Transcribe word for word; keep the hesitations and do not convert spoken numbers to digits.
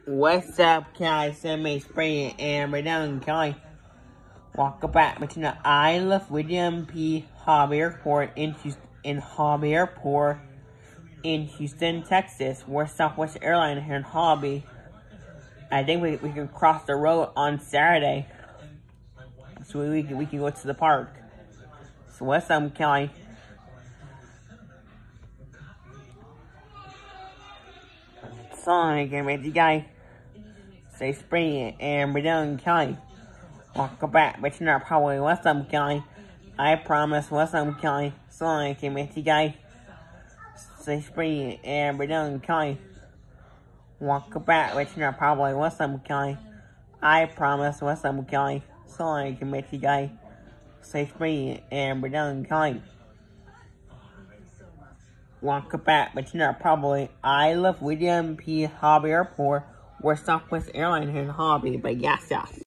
What's up, guys? Semi Spring and right now in Kelly. Welcome back between the Isle of William P. Hobby Airport in Houston, in Hobby Airport in Houston, Texas. We're Southwest Airlines here in Hobby. I think we, we can cross the road on Saturday, so we, we can we can go to the park. So what's up, Kelly? So again, with you guys. Say Spring and we're doing Kelly. Welcome back, but you're not probably what's up, Kelly. I promise what's up, Kelly. So I can with you guys. Say Spring and we're doing Kelly. Welcome back, but you're not probably what's up, Kelly. I promise what's up, Kelly. So I can with you guys. Say Spring and we're doing Kelly. Welcome back, but you're not probably Isle of William P. Hobby Airport. We're Southwest Airlines here in Hobby, but yes, yes.